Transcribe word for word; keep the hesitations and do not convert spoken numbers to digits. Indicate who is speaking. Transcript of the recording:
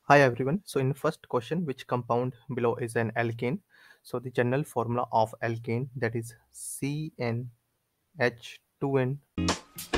Speaker 1: Hi everyone. So in the first question, which compound below is an alkane? So the general formula of alkane, that is C N H two N